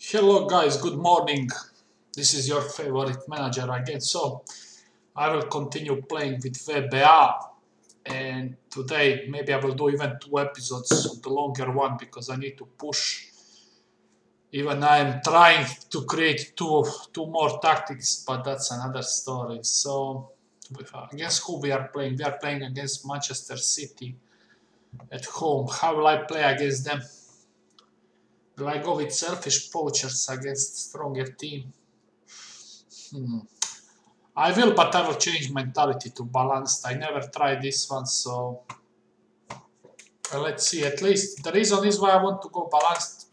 Hello guys, good morning. This is your favorite manager again. So I will continue playing with VBA, and today maybe I will do even 2 episodes, the longer one, because I need to push. Even I am trying to create two more tactics, but that's another story. So against who we are playing? We are playing against Manchester City at home. How will I play against them? Will I go with selfish poachers against stronger team? I will, but I will change mentality to balanced. I never tried this one, so let's see. At least the reason is why I want to go balanced.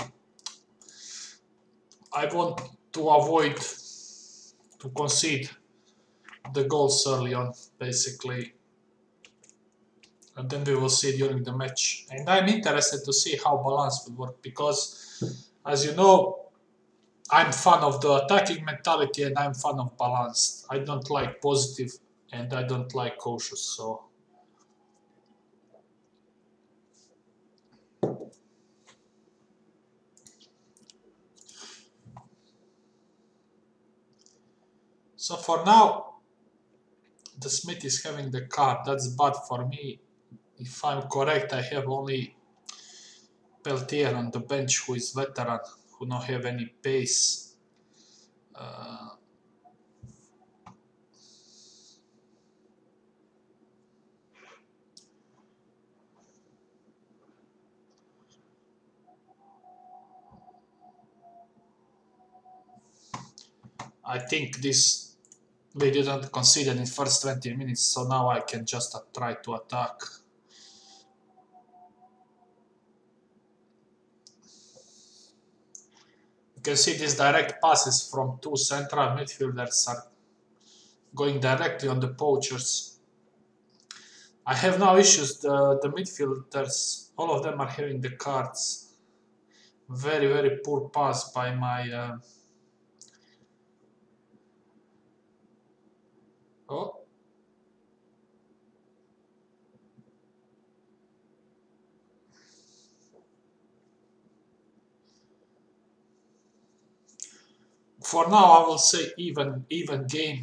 I want to avoid to concede the goals early on, basically, and then we will see during the match. And I'm interested to see how balance will work because, as you know, I'm fan of the attacking mentality and I'm fan of balanced. I don't like positive and I don't like cautious. So for now, the Smith is having the card. That's bad for me. If I'm correct, I have only Peltier on the bench, who is veteran, who don't have any pace. I think this we didn't consider in first 20 minutes, so now I can just try to attack. You can see these direct passes from two central midfielders are going directly on the poachers. I have no issues. The midfielders, all of them are having the cards. Very, very poor pass by my... Oh. For now, I will say even game.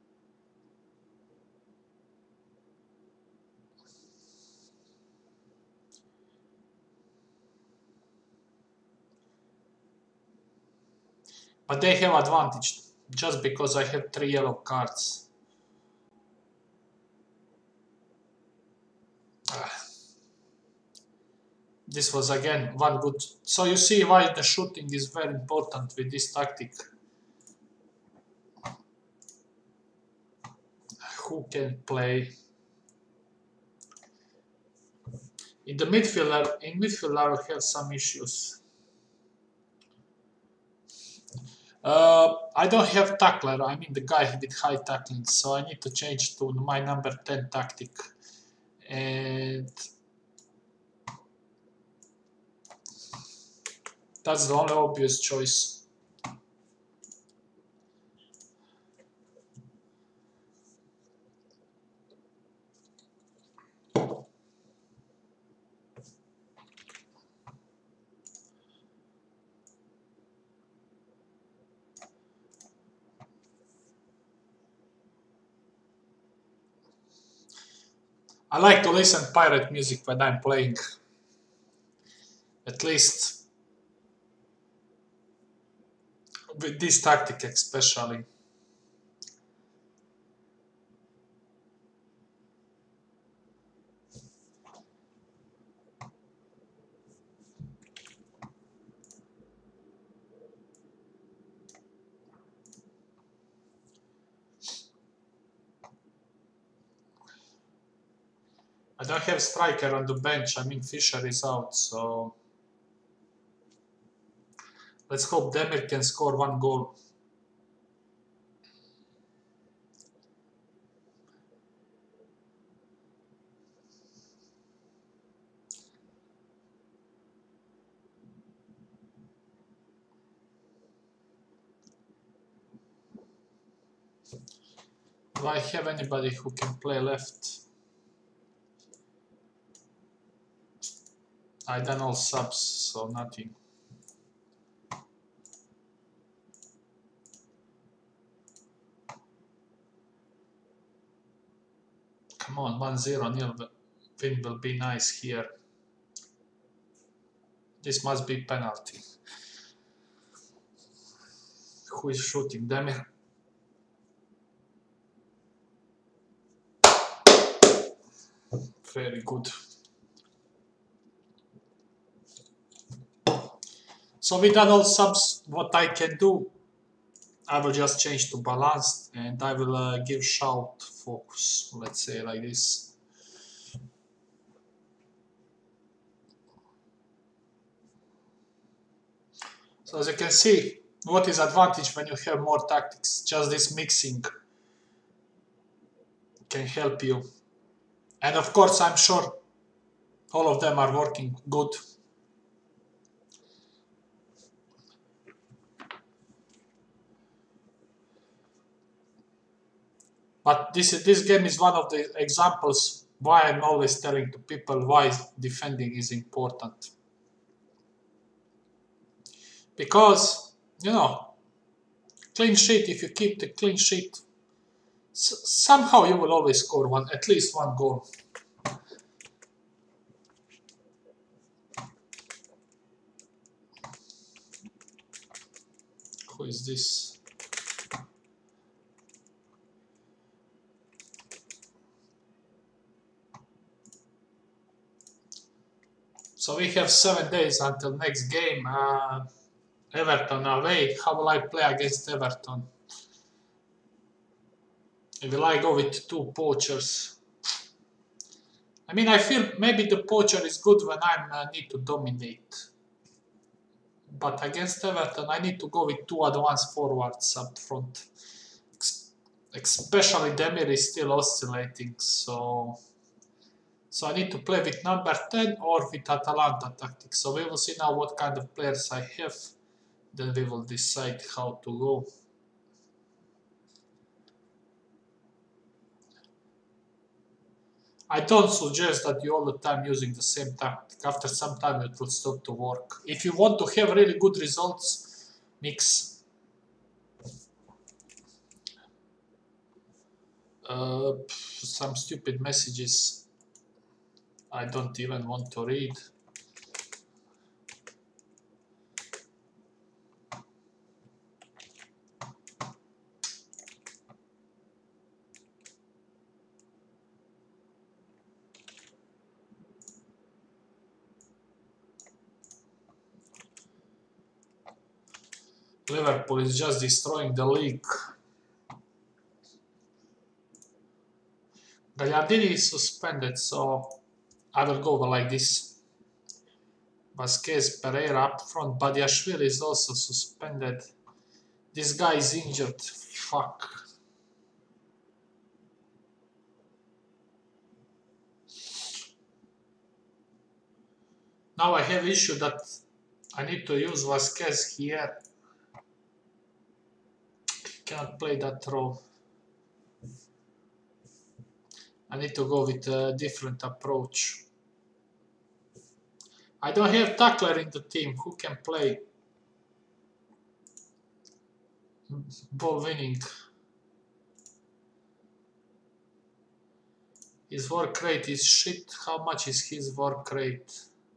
But they have advantage just because I have 3 yellow cards. This was again one good. So you see why the shooting is very important with this tactic. Who can play? In midfield I will have some issues. I don't have tackler, I mean the guy with high tackling, so I need to change to my number 10 tactic. And that's the only obvious choice. I like to listen pirate music when I'm playing. At least with this tactic especially. I don't have striker on the bench, I mean Fisher is out, so let's hope Demir can score 1 goal. Do I have anybody who can play left? I done all subs, so nothing. Come on, 1-0 win will be nice here. This must be penalty. Who is shooting? Demir? Very good. So we done all subs. What I can do, I will just change to balanced and I will give shout focus. Let's say like this. So as you can see, what is advantage when you have more tactics? Just this mixing can help you. And of course, I'm sure all of them are working good. But this game is one of the examples why I'm always telling to people why defending is important. Because, you know, clean sheet, if you keep the clean sheet, somehow you will always score at least one goal. Who is this? So we have 7 days until next game. Everton away. How will I play against Everton? Will I go with 2 poachers? I mean, I feel maybe the poacher is good when I need to dominate. But against Everton, I need to go with 2 advanced forwards up front. Especially Demir is still oscillating, so I need to play with number 10 or with Atalanta tactics. So we will see now what kind of players I have. Then we will decide how to go. I don't suggest that you all the time using the same tactic. After some time it will stop to work. If you want to have really good results, mix. Some stupid messages I don't even want to read. Liverpool is just destroying the league. Gagliardini is suspended, so I will go like this. Vasquez, Pereira up front. Badiashvili is also suspended. This guy is injured. Fuck. Now I have issue that I need to use Vasquez here. Cannot play that role. I need to go with a different approach. I don't have tackler in the team. Who can play? Ball winning. His work rate is shit. How much is his work rate?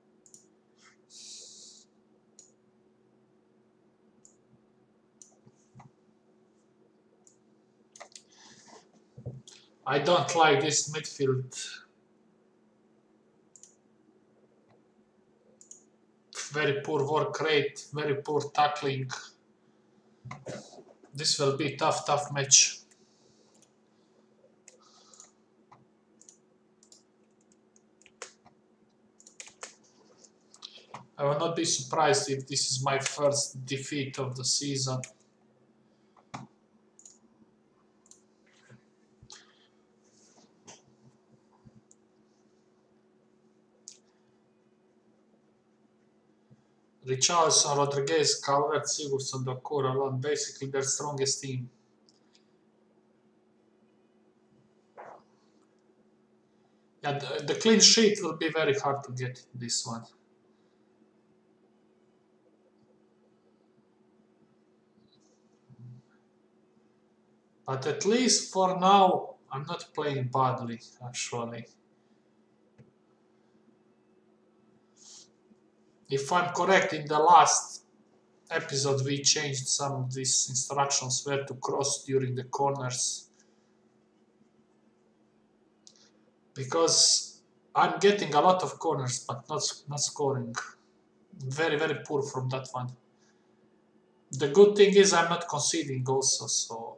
I don't like this midfield. Very poor work rate, very poor tackling. This will be tough match. I will not be surprised if this is my first defeat of the season. Richarlison, Rodriguez, Calvert, Sigurdsson, Doucouré, Alon, basically their strongest team. Yeah, the clean sheet will be very hard to get this one. But at least for now, I'm not playing badly, actually. If I'm correct, in the last episode we changed some of these instructions where to cross during the corners. Because I'm getting a lot of corners but not scoring. Very, very poor from that one. The good thing is I'm not conceding also, so...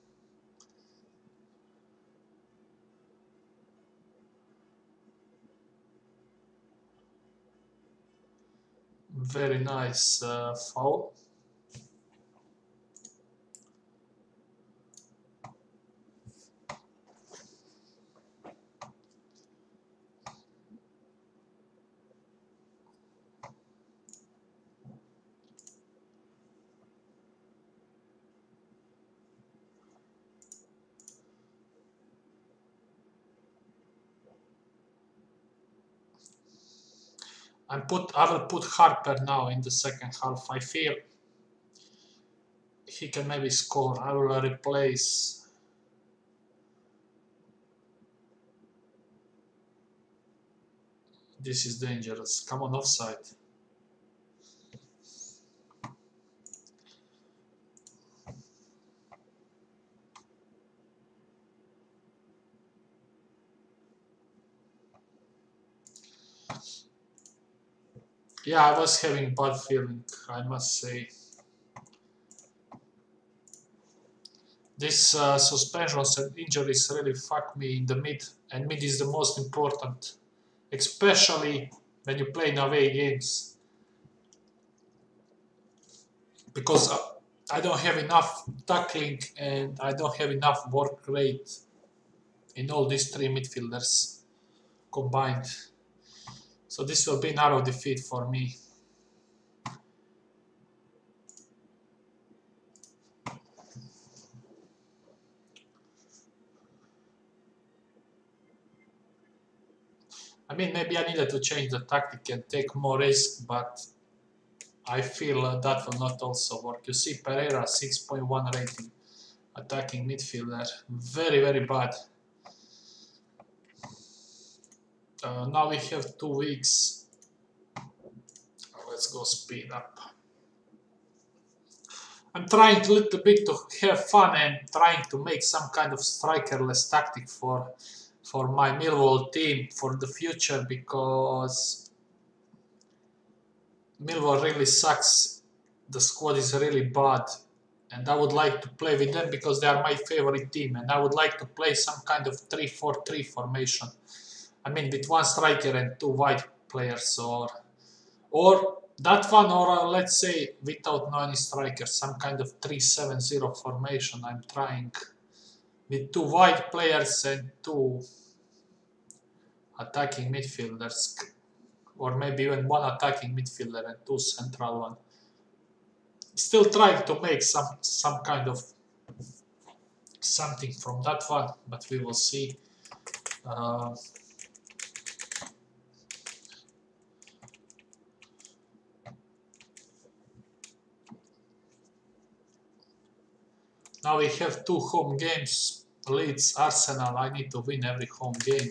Very nice foul. I will put Harper now in the second half. I feel he can maybe score. I will replace. This is dangerous. Come on, offside. Yeah, I was having bad feeling, I must say. This suspensions and injuries really fuck me in the mid, and mid is the most important, especially when you play in away games. Because I don't have enough tackling and I don't have enough work rate in all these three midfielders combined. So this will be narrow defeat for me. I mean, maybe I needed to change the tactic and take more risk, but I feel that will not also work. You see Pereira, 6.1 rating, attacking midfielder. Very, very bad. Now we have 2 weeks. Let's go speed up. I'm trying a little bit to have fun and trying to make some kind of strikerless tactic for my Millwall team for the future, because Millwall really sucks. The squad is really bad, and I would like to play with them because they are my favorite team, and I would like to play some kind of 3-4-3 formation. I mean, with one striker and two wide players, or that one, or let's say without no any strikers, some kind of 3-7-0 formation. I'm trying with two wide players and two attacking midfielders, or maybe even one attacking midfielder and two central one. Still trying to make some kind of something from that one, but we will see. Now we have 2 home games. Leeds, Arsenal. I need to win every home game.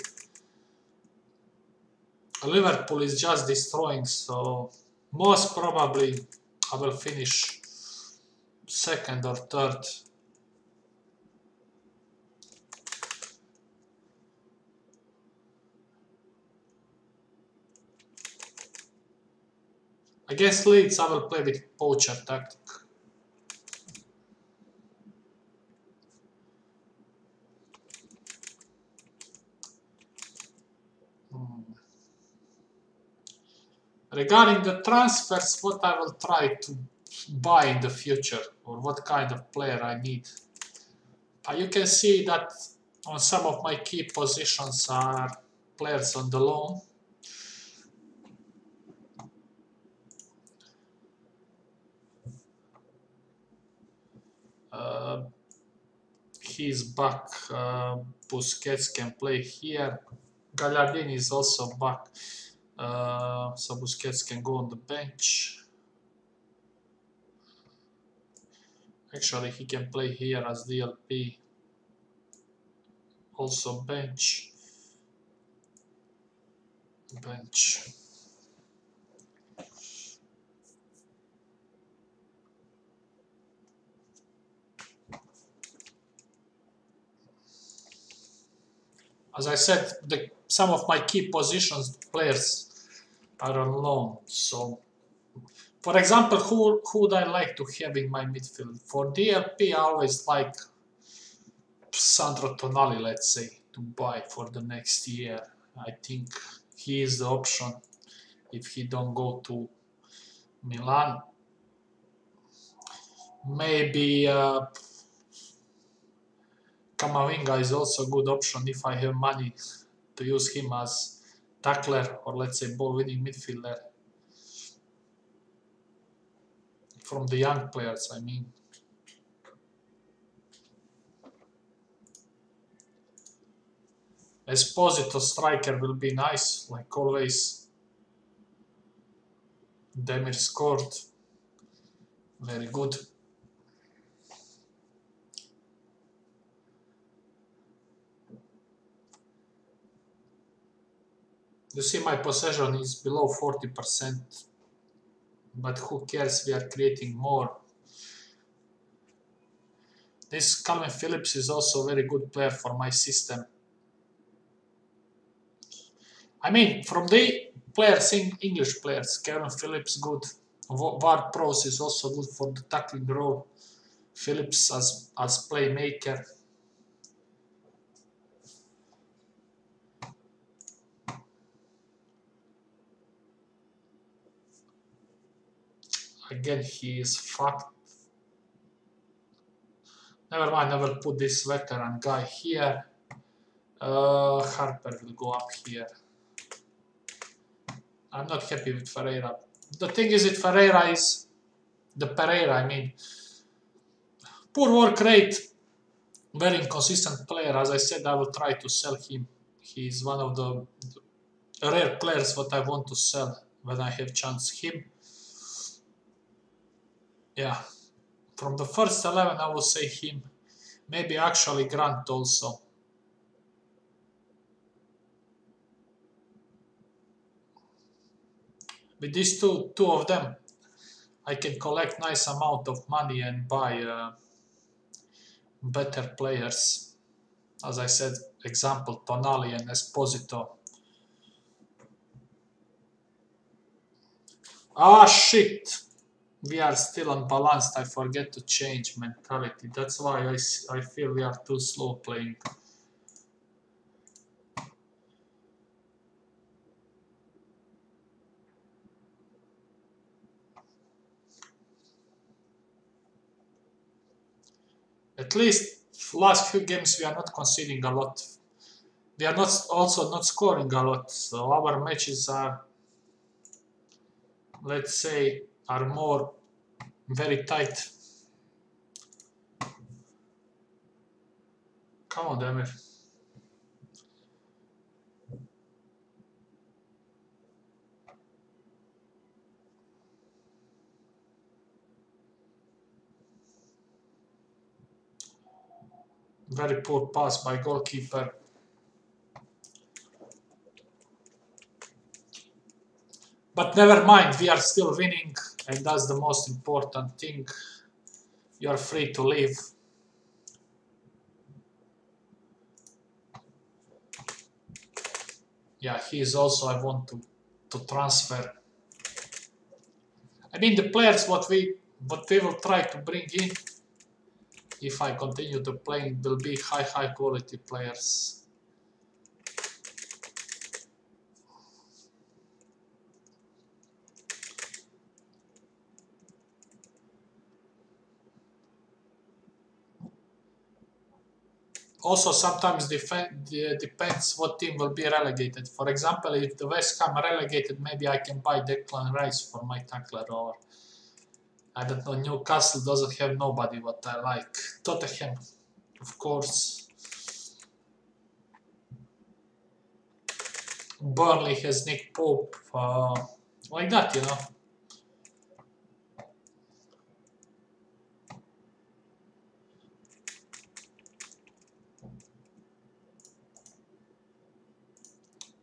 Liverpool is just destroying, so most probably I will finish second or third. Against Leeds, I will play with poacher tactic. Regarding the transfers, what I will try to buy in the future, or what kind of player I need. You can see that on some of my key positions are players on the loan. He's back. Busquets can play here. Gagliardini is also back. So Busquets can go on the bench. Actually, he can play here as DLP. also bench. As I said, some of my key positions players are on loan. So, for example, who would I like to have in my midfield? For DLP, I always like Sandro Tonali, let's say, to buy for the next year. I think he is the option if he don't go to Milan. Maybe Camavinga is also a good option if I have money to use him as tackler or let's say ball-winning midfielder. From the young players, I mean. Esposito striker will be nice, like always. Demir scored. Very good. You see my possession is below 40%. But who cares, we are creating more. This Calvin Phillips is also a very good player for my system. I mean, from the players, English players, Calvin Phillips good. Ward Prowse is also good for the tackling role. Phillips as playmaker. Again, he is fucked. Never mind, I will put this veteran guy here. Harper will go up here. I'm not happy with Ferreira. The thing is with Ferreira is the Pereira, I mean. Poor work rate. Very inconsistent player. As I said, I will try to sell him. He is one of the rare players what I want to sell when I have chance. Him. Yeah. From the first 11, I will say him. Maybe actually Grant also. With these two of them, I can collect nice amount of money and buy better players. As I said, example, Tonali and Esposito. Ah, shit! We are still unbalanced. I forget to change mentality. That's why I feel we are too slow playing. At least last few games we are not conceding a lot. We are also not scoring a lot. So our matches are, let's say, are more very tight. Come on, Demir. Very poor pass by goalkeeper. But never mind, we are still winning, and that's the most important thing. You are free to leave. Yeah, he is also, I want to transfer. I mean, the players what we will try to bring in, if I continue to play, will be high quality players. Also, sometimes depends what team will be relegated. For example, if the West Ham relegated, maybe I can buy Declan Rice for my tackler, or I don't know, Newcastle doesn't have nobody what I like. Tottenham, of course. Burnley has Nick Pope, like that, you know.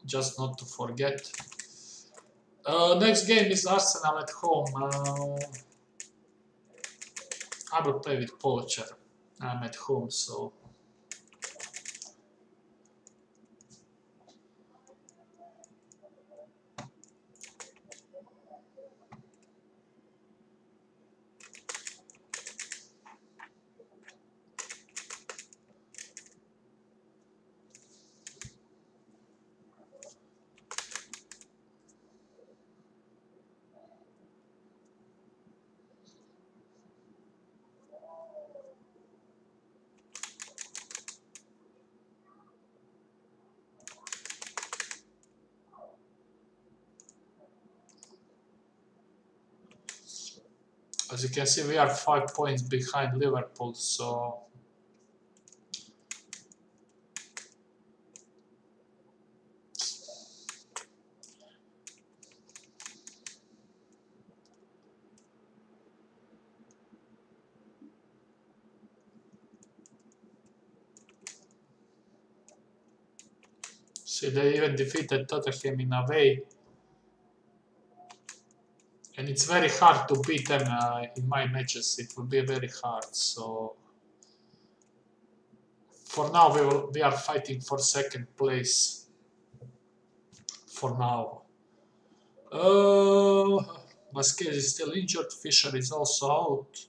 just not to forget. Next game is Arsenal at home. I will play with Poacher. I'm at home, so... As you can see, we are 5 points behind Liverpool, so... See, they even defeated Tottenham in away. And it's very hard to beat them in my matches. It will be very hard, so... For now, we are fighting for second place. For now. Vasquez is still injured. Fisher is also out.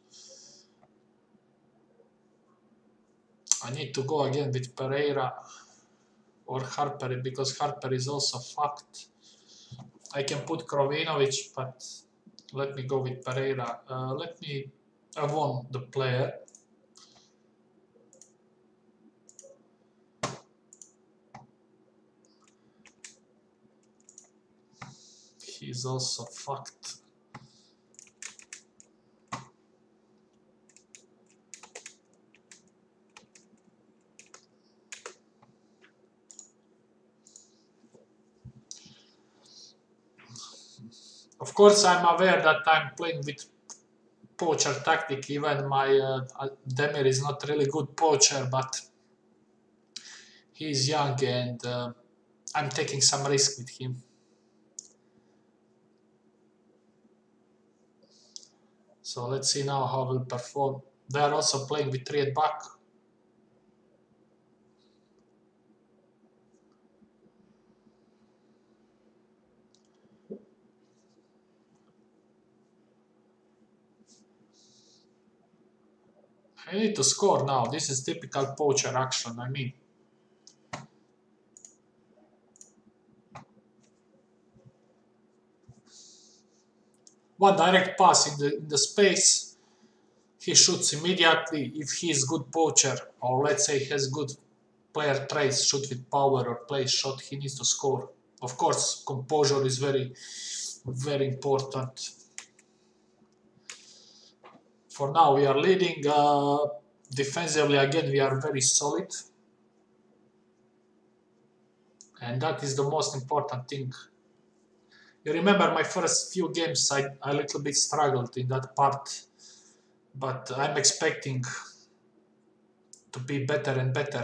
I need to go again with Pereira or Harper because Harper is also fucked. I can put Krovinovic, but let me go with Pereira. I want the player. He's also fucked. Of course, I'm aware that I'm playing with poacher tactic. Even my Demir is not really good poacher, but he's young and I'm taking some risk with him. So let's see now how we'll perform. They are also playing with 3 at back. I need to score now. This is typical poacher action, I mean. One direct pass in the space. He shoots immediately. If he is good poacher, or let's say has good player traits, shoot with power or play shot, he needs to score. Of course, composure is very, very important. For now, we are leading. Defensively, again, we are very solid. And that is the most important thing. You remember my first few games, I a little bit struggled in that part. But I'm expecting to be better and better.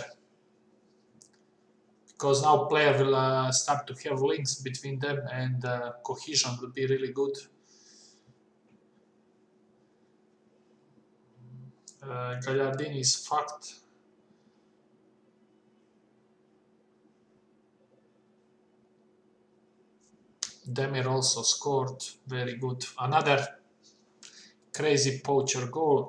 Because now player will start to have links between them and cohesion will be really good. Gagliardini is fucked. Demir also scored, very good. Another crazy poacher goal.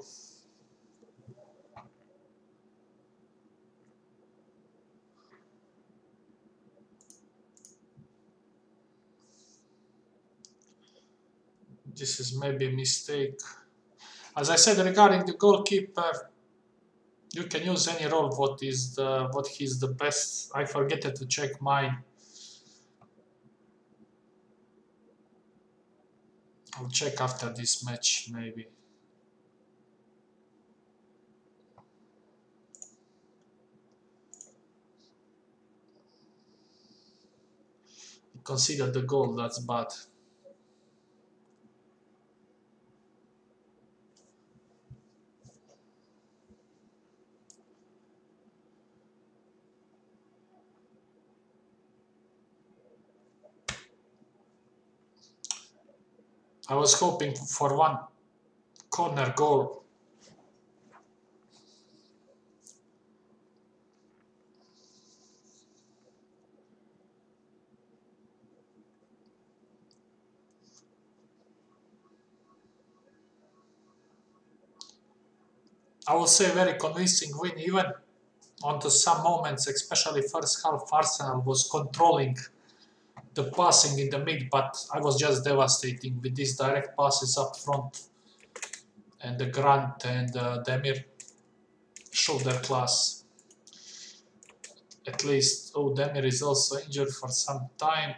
This is maybe a mistake. As I said regarding the goalkeeper, you can use any role what he's the best. I forget to check mine. I'll check after this match maybe. Consider the goal, that's bad. I was hoping for one corner goal. I will say very convincing win, even onto some moments, especially first half. Arsenal was controlling the passing in the mid, but I was just devastating with these direct passes up front, and the Grant and Demir showed their class. At least, oh, Demir is also injured for some time.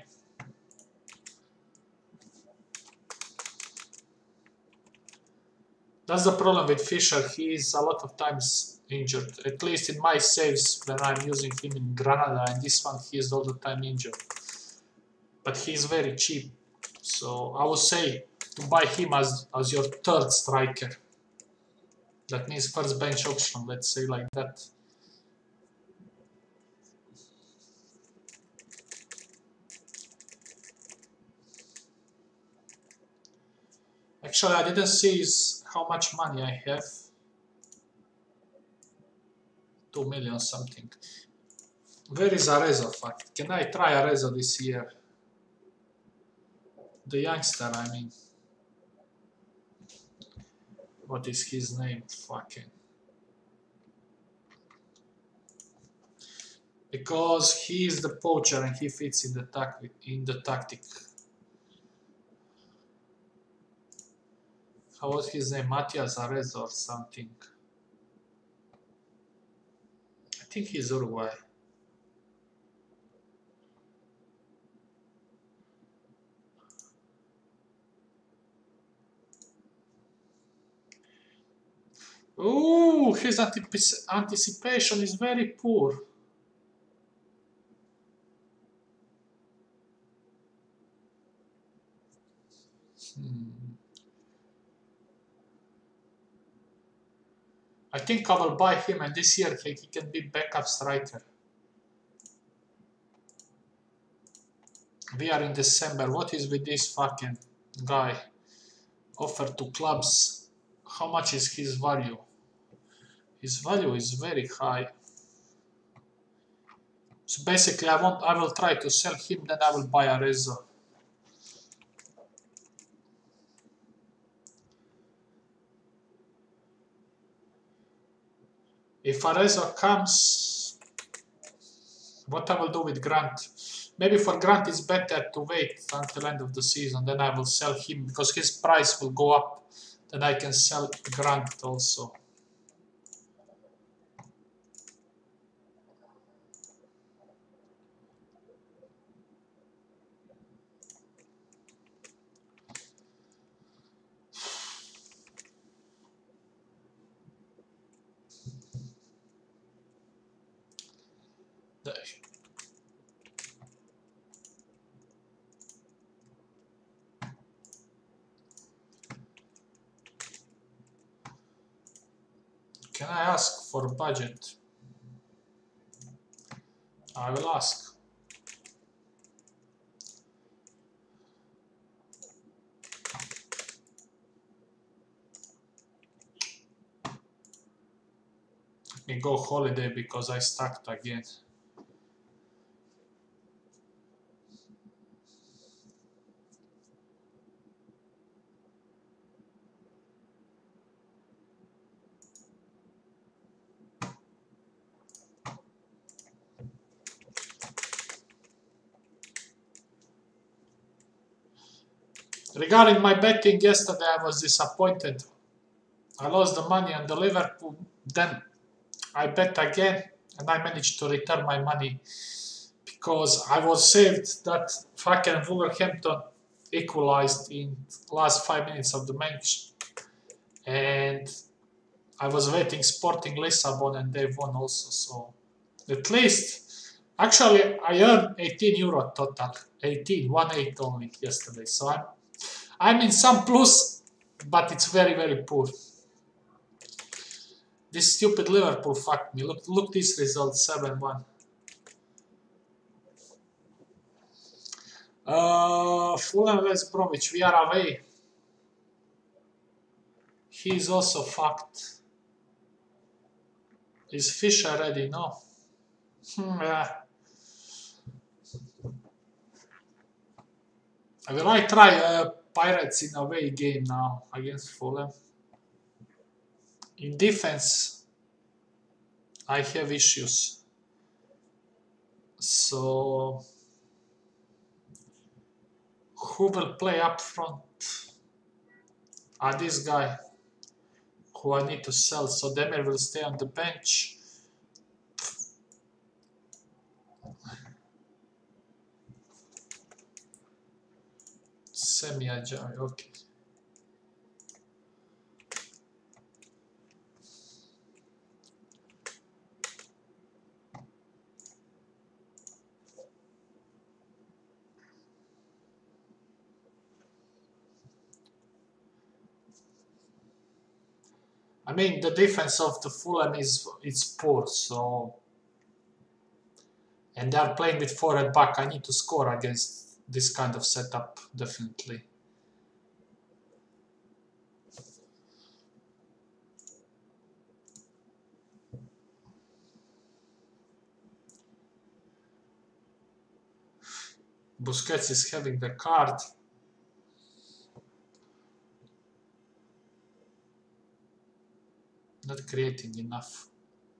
That's the problem with Fischer. He is a lot of times injured. At least in my saves when I'm using him in Granada, and this one he is all the time injured. But he is very cheap, so I would say to buy him as your third striker. That means first bench option, let's say like that. Actually, I didn't see how much money I have. 2 million something. Where is Arezzo? Fuck. Can I try Arezzo this year? The youngster, I mean. What is his name? Fucking. Because he is the poacher and he fits in the tactic. How was his name? Matias Arezzo or something. I think he's Uruguay. Ooh, his anticipation is very poor. I think I will buy him, and this year he can be backup striker. We are in December. What is with this fucking guy? Offer to clubs. How much is his value? His value is very high. So basically, I will try to sell him, then I will buy Arezzo. If Arezzo comes, what I will do with Grant? Maybe for Grant it's better to wait until end of the season, then I will sell him because his price will go up. Then I can sell Grant also. Can I ask for budget? I will ask. Let me go holiday because I stacked again. Regarding my betting yesterday, I was disappointed. I lost the money on the Liverpool. Then I bet again and I managed to return my money because I was saved that fucking Wolverhampton equalized in last 5 minutes of the match. And I was waiting Sporting Lisbon and they won also. So at least, actually I earned €18 total. 1.8 only yesterday. So I'm in some plus, but it's very, very poor. This stupid Liverpool fucked me. Look this result, 7-1. Fulham West Bromwich, we are away. he is also fucked. Is Fischer ready? No. Yeah. Will I try Pirates in away game now against Fulham? In defense, I have issues. So, who will play up front? This guy who I need to sell. So Demir will stay on the bench. Semi-agile, okay. I mean, the defense of the Fulham is poor, so, and they are playing with 4 at back. I need to score against this kind of setup, definitely. Busquets is having the card. Not creating enough.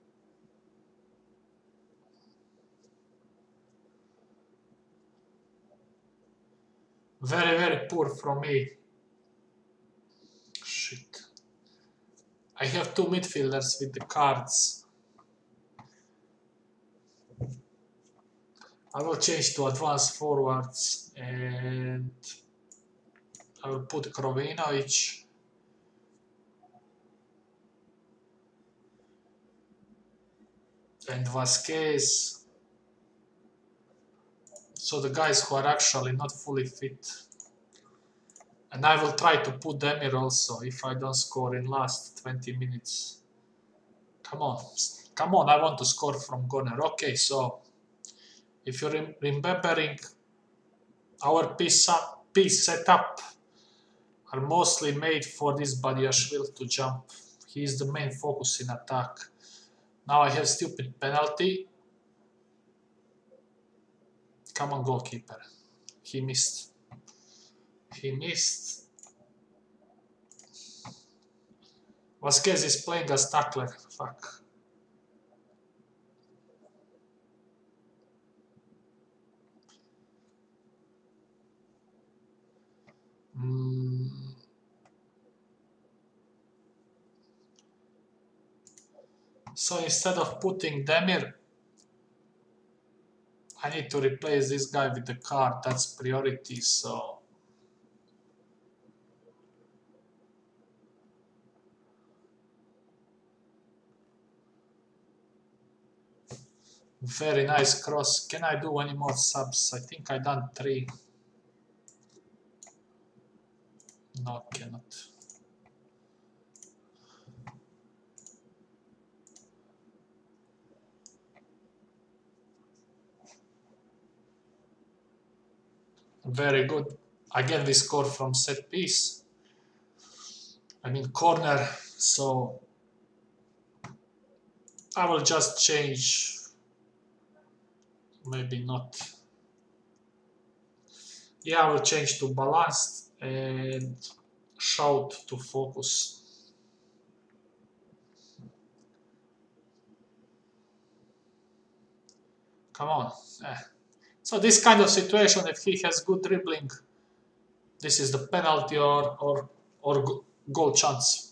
Very, very poor from me. Shit. I have 2 midfielders with the cards. I will change to advanced forwards and I will put Krovinovic. And Vasquez. So the guys who are actually not fully fit. And I will try to put Demir also if I don't score in last 20 minutes. Come on. Come on, I want to score from corner. Okay, so if you're remembering, our piece setup are mostly made for this Badiashvili to jump. He is the main focus in attack. Now I have stupid penalty. Come on, goalkeeper. He missed. He missed. Vasquez is playing as tackler. Fuck. So instead of putting Demir, I need to replace this guy with the card. That's priority. So very nice cross. Can I do any more subs? I think I done 3. No, cannot. Very good. Again, we score from set piece. I mean corner. So I will just change. Maybe not. Yeah, I will change to balanced and shout to focus. Come on. So this kind of situation, if he has good dribbling, this is the penalty or goal chance.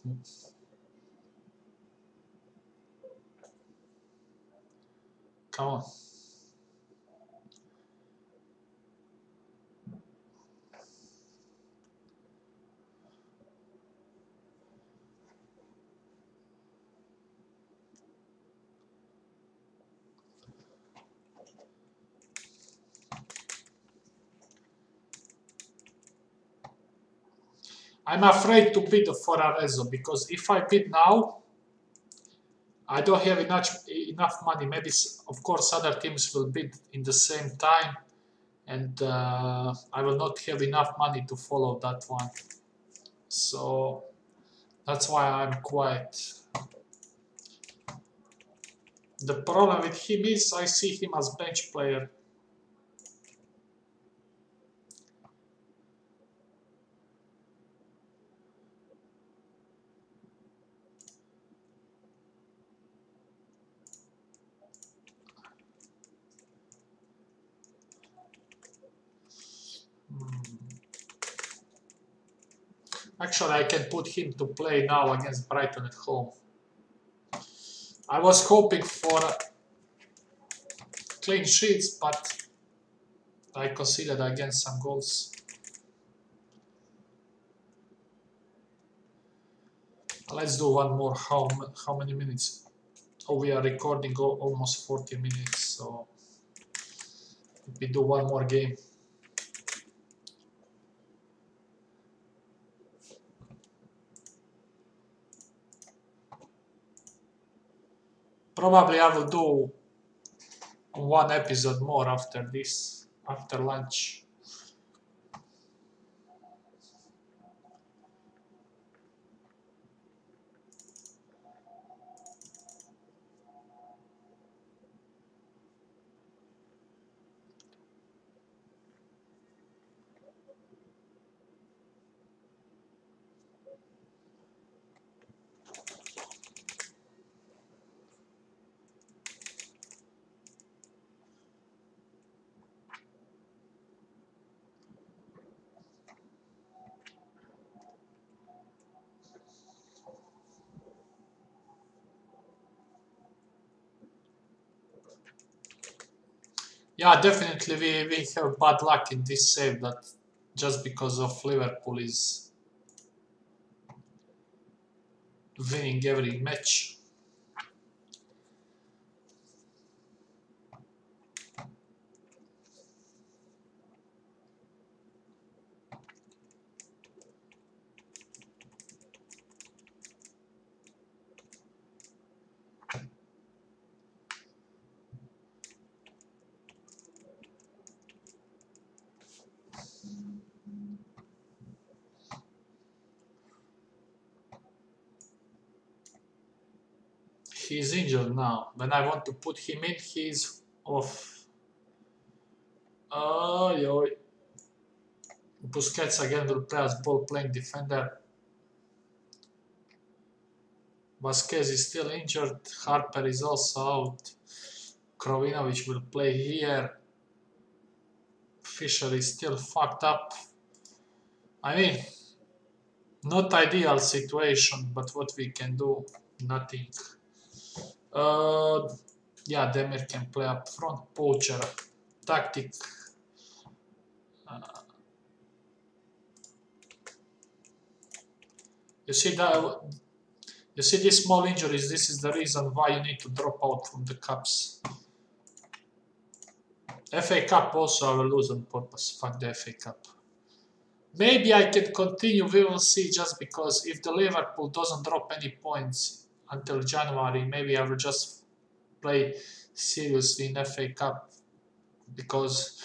Come on. I'm afraid to bid for Arezzo because if I bid now, I don't have enough money. Maybe, of course, other teams will bid in the same time, and I will not have enough money to follow that one. So That's why I'm quiet. The problem with him is I see him as bench player. Actually, I can put him to play now against Brighton at home. I was hoping for clean sheets, but I conceded against some goals. Let's do one more. How many minutes? Oh, we are recording almost 40 minutes, so we do one more game. Probably I will do one episode more after this, after lunch. Yeah, definitely we have bad luck in this save that just because of Liverpool is winning every match. He's injured now. When I want to put him in, he's off. Oh, Busquets again will play as ball playing defender. Vasquez is still injured. Harper is also out. Krovinovic will play here. Fisher is still fucked up. I mean, not ideal situation, but what we can do, nothing. Uh, yeah, Demir can play up front. Poacher, tactic. Uh, you see that? You see these small injuries. This is the reason why you need to drop out from the cups. FA Cup also I will lose on purpose. Fuck the FA Cup. Maybe I can continue. We will see. Just because if the Liverpool doesn't drop any points until January, maybe I will just play seriously in FA Cup because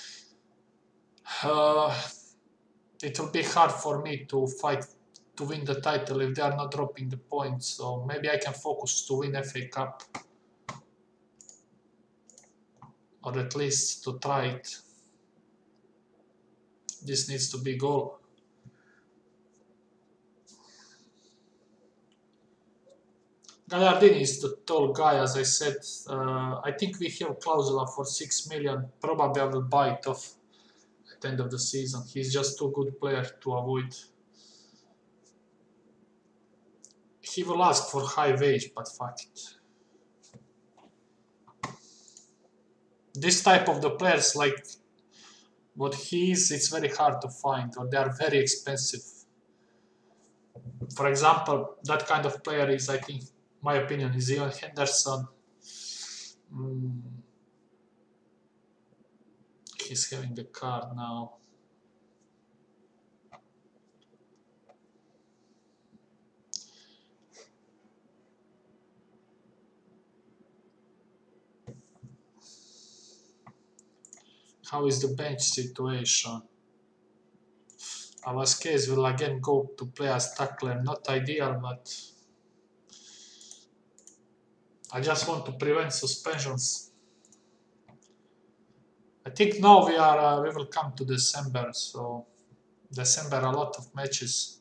it will be hard for me to fight to win the title if they are not dropping the points. So maybe I can focus to win FA Cup or at least to try it. This needs to be goal. Gallardini is the tall guy, as I said. I think we have clausula for 6 million. Probably I will buy it off at the end of the season. He's just too good player to avoid. He will ask for high wage, but fuck it. This type of the players, like what he is, it's very hard to find, or they are very expensive. For example, that kind of player is, I think, my opinion, is Ian Henderson. He's having a card now. How is the bench situation? Vasquez will again go to play as tackler. Not ideal, but I just want to prevent suspensions. I think now we will come to December, so December a lot of matches.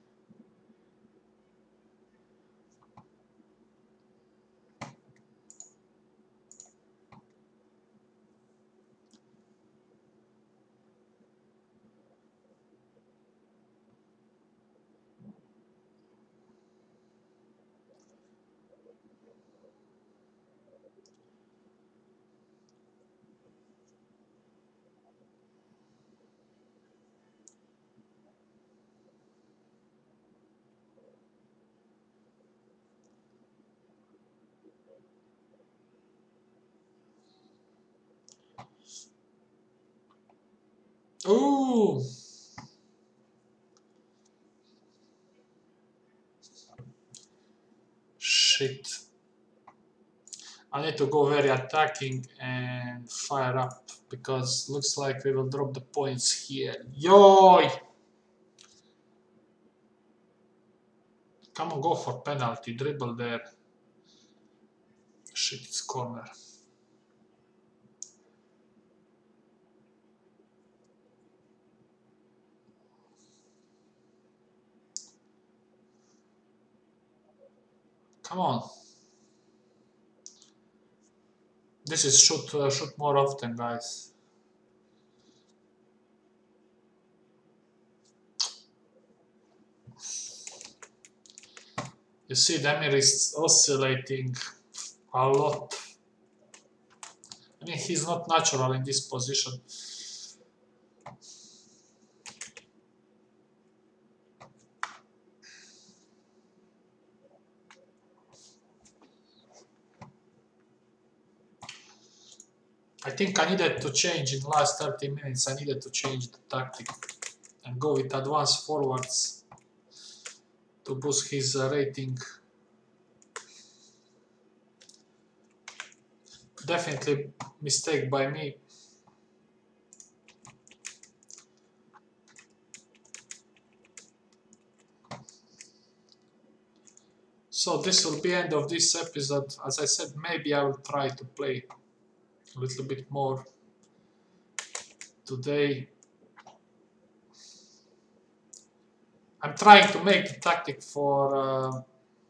Ooh! Shit. I need to go very attacking and fire up because looks like we will drop the points here. Yoy! Come on, go for penalty. Dribble there. Shit, it's corner. Come on. This is shoot more often, guys. You see, Demir is oscillating a lot. I mean, he's not natural in this position. I think I needed to change in the last 30 minutes. I needed to change the tactic and go with advanced forwards to boost his rating. Definitely mistake by me. So this will be end of this episode. As I said, maybe I will try to play a little bit more today. I'm trying to make the tactic for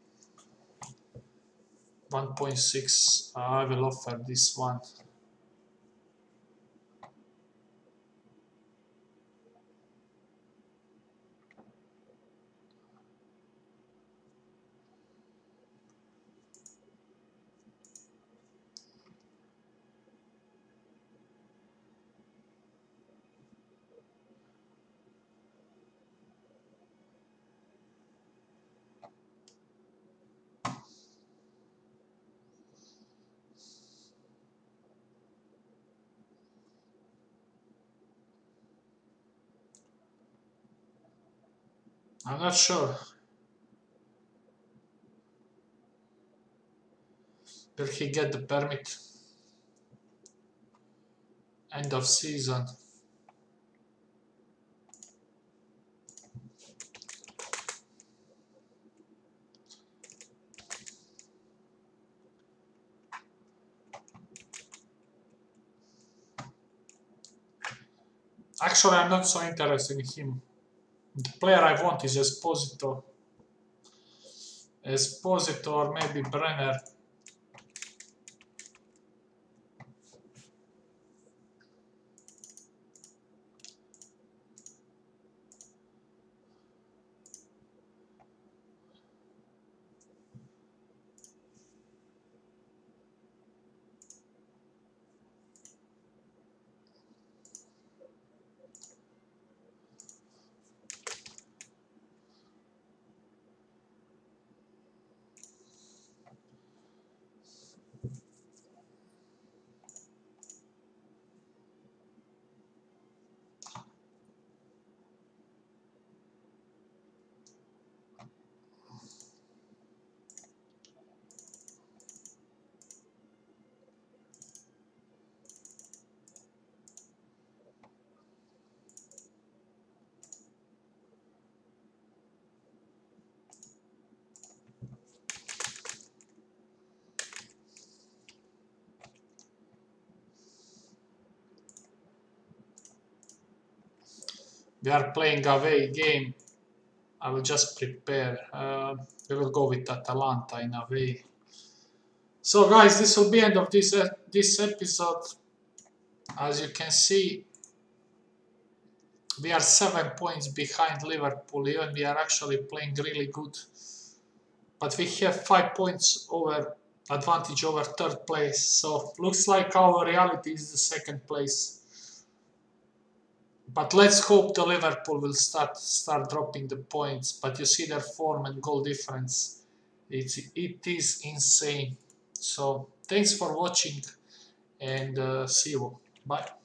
1.6. I will offer this one. I'm not sure. Will he get the permit? End of season. Actually, I'm not so interested in him. The player I want is Esposito. Esposito or maybe Brenner. We are playing away game. I will just prepare. We will go with Atalanta in away. So guys, this will be end of this episode. As you can see, we are 7 points behind Liverpool. Even we are actually playing really good, but we have 5 points over advantage over third place. So looks like our reality is the second place. But let's hope the Liverpool will start dropping the points. But you see their form and goal difference. It is insane. So thanks for watching and see you. Bye.